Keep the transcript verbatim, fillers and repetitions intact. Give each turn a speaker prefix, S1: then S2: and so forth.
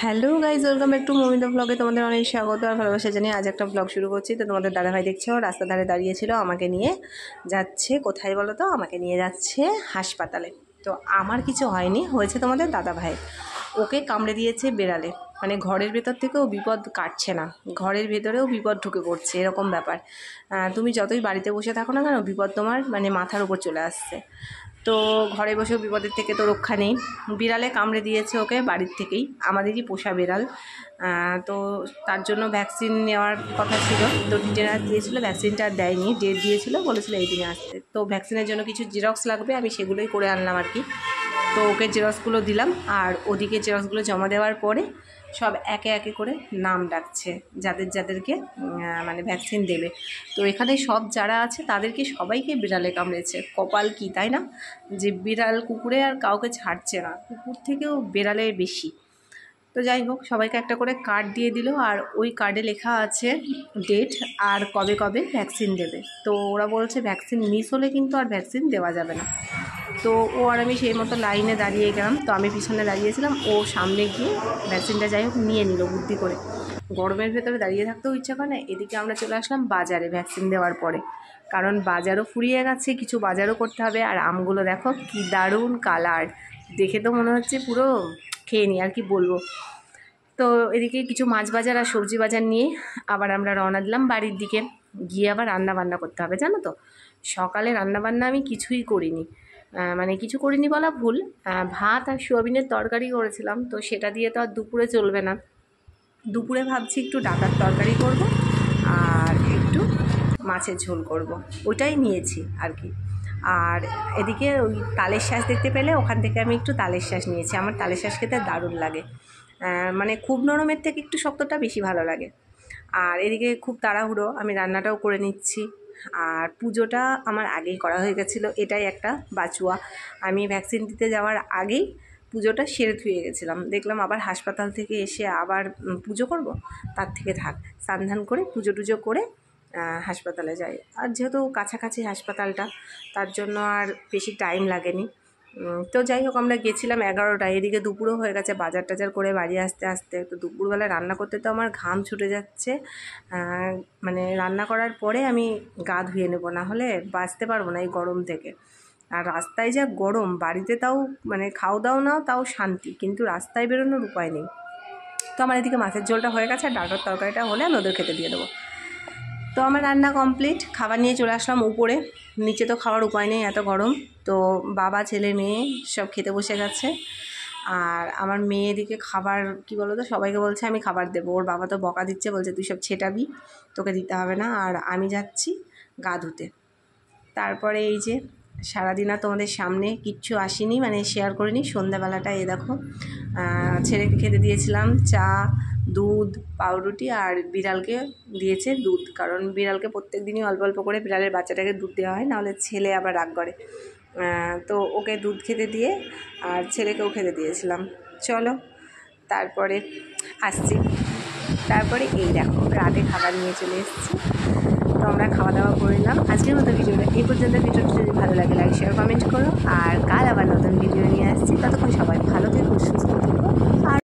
S1: Hello guys, welcome back to Momita ব্লগে। তোমাদের অনেক স্বাগত আর ভালোবাসা জানিয়ে আজ একটা ব্লগ শুরু করছি। তো তোমাদের দাদাভাই দেখছো রাস্তা ধারে দাঁড়িয়েছিল, আমাকে নিয়ে যাচ্ছে কোথায় বলো তো? আমাকে নিয়ে যাচ্ছে হাসপাতালে। তো আমার কিছু হয়নি, হয়েছে তোমাদের দাদাভাই। ওকে কামড়ে দিয়েছে বেড়ালে, মানে ঘরের ভেতর থেকেও বিপদ কাটছে না, ঘরের ভেতরেও বিপদ ঢুকে পড়ছে, এরকম ব্যাপার। তুমি যতই বাড়িতে বসে থাকো না কেন, বিপদ তোমার মানে মাথার উপর চলে আসছে। তো ঘরে বসেও বিপদের থেকে তো রক্ষা নেই। বিড়ালে কামড়ে দিয়েছে ওকে বাড়ির থেকেই, আমাদেরই পোষা বিড়াল। তো তার জন্য ভ্যাকসিন নেওয়ার কথা ছিল, তো টিটেনাস দিয়েছিলো, ভ্যাকসিনটা আর দেয়নি, ডেট দিয়েছিলো, বলেছিল এই দিনে আসতে। তো ভ্যাকসিনের জন্য কিছু জেরক্স লাগবে, আমি সেগুলোই করে আনলাম আর কি। তো ওকে জেরক্সগুলো দিলাম, আর ওদিকে জেরক্সগুলো জমা দেওয়ার পরে সব একে একে করে নাম ডাকছে যাদের যাদেরকে মানে ভ্যাকসিন দেবে। তো এখানে সব যারা আছে তাদেরকে সবাইকে বিড়ালে কামড়েছে, কপাল কি তাই না, যে বিড়াল কুকুরে আর কাউকে ছাড়ছে না, কুকুর থেকেও বিড়ালে বেশি। তো যাই হোক, সবাইকে একটা করে কার্ড দিয়ে দিল, আর ওই কার্ডে লেখা আছে ডেট আর কবে কবে ভ্যাকসিন দেবে। তো ওরা বলছে ভ্যাকসিন মিস হলে কিন্তু আর ভ্যাকসিন দেওয়া যাবে না। তো ও আর আমি সেই মতো লাইনে দাঁড়িয়ে গেলাম, তো আমি পিছনে দাঁড়িয়েছিলাম, ও সামনে গিয়ে ভ্যাকসিনটা যাই হোক নিয়ে নিল বুদ্ধি করে। গরমের ভেতরে দাঁড়িয়ে থাকতেও ইচ্ছা করে না। এদিকে আমরা চলে আসলাম বাজারে ভ্যাকসিন দেওয়ার পরে, কারণ বাজারও ফুরিয়ে গেছে, কিছু বাজারও করতে হবে। আর আমগুলো দেখো কি দারুণ কালার, দেখে তো মনে হচ্ছে পুরো খেয়ে নিই, আর কি বলবো। তো এদিকে কিছু মাছ বাজার আর সবজি বাজার নিয়ে আবার আমরা রওনা দিলাম বাড়ির দিকে। গিয়ে আবার রান্না বান্না করতে হবে, জানো তো। সকালে রান্না বান্না আমি কিছুই করিনি, মানে কিছু করিনি বলা ভুল, ভাত আর সোয়াবিনের তরকারি করেছিলাম, তো সেটা দিয়ে তো আর দুপুরে চলবে না। দুপুরে ভাবছি একটু ডাকার তরকারি করব আর একটু মাছের ঝোল করব, ওইটাই নিয়েছি আর কি। আর এদিকে ওই তালের শাঁস দেখতে পেলে, ওখান থেকে আমি একটু তালের শাঁস নিয়েছি। আমার তালের শাঁস খেতে দারুণ লাগে, মানে খুব নরমের থেকে একটু শক্তটা বেশি ভালো লাগে। আর এদিকে খুব তাড়াহুড়ো, আমি রান্নাটাও করে নিচ্ছি। আর পুজোটা আমার আগেই করা হয়ে গেছিলো, এটাই একটা বাঁচুয়া। আমি ভ্যাকসিন দিতে যাওয়ার আগেই পুজোটা সেরে থুয়ে গেছিলাম, দেখলাম আবার হাসপাতাল থেকে এসে আবার পুজো করব, তার থেকে থাক স্নান করে পুজো টুজো করে হাসপাতালে যাই। আর যেহেতু কাছাকাছি হাসপাতালটা, তার জন্য আর বেশি টাইম লাগেনি। তো যাই হোক, আমরা গেছিলাম এগারোটায়, এদিকে দুপুরও হয়ে গেছে বাজার টাজার করে বাড়ি আসতে আসতে। তো দুপুরবেলা রান্না করতে তো আমার ঘাম ছুটে যাচ্ছে, মানে রান্না করার পরে আমি গা ধুয়ে নেবো, না হলে বাঁচতে পারবো না এই গরম থেকে। আর রাস্তায় যা গরম, বাড়িতে তাও মানে খাও দাও নাও তাও শান্তি, কিন্তু রাস্তায় বেরোনোর উপায় নেই। তো আমার এদিকে মাছের ঝোলটা হয়ে গেছে, আর ডাটার তরকারিটা হলে আমি ওদের খেতে দিয়ে দেবো। তো আমার রান্না কমপ্লিট, খাবার নিয়ে চলে আসলাম উপরে। নিচে তো খাওয়ার উপায় নেই, এত গরম। তো বাবা ছেলে মেয়ে সব খেতে বসে গেছে। আর আমার মেয়ে এদিকে খাবার কি বলো তো, সবাইকে বলছে আমি খাবার দেবো, ওর বাবা তো বকা দিচ্ছে, বলছে তুই সব ছেটাবি, তোকে দিতে হবে না। আর আমি যাচ্ছি গা ধুতে। তারপরে এই যে সারাদিন আর তোমাদের সামনে কিচ্ছু আসিনি, মানে শেয়ার করিনি। সন্ধ্যাবেলাটা এই দেখো, ছেলেকে খেতে দিয়েছিলাম চা, দুধ, পাউরুটি, আর বিড়ালকে দিয়েছে দুধ, কারণ বিড়ালকে প্রত্যেক দিনই অল্প অল্প করে বিড়ালের বাচ্চাটাকে দুধ দেওয়া হয়, নাহলে ছেলে আবার রাগ করে। তো ওকে দুধ খেতে দিয়ে আর ছেলেকেও খেতে দিয়েছিলাম। চলো তারপরে আসছি। তারপরে এই দেখো রাতে খাবার নিয়ে চলে এসেছি, তো আমরা খাওয়া দাওয়া করলাম। আজকের মতো ভিডিওটা এই পর্যন্ত। ভিডিওটা যদি ভালো লাগে লাইক শেয়ার কমেন্ট করো, আর কাল আবার নতুন ভিডিও নিয়ে আসছি। ততক্ষণ সবাই ভালো থেকো, সুস্থ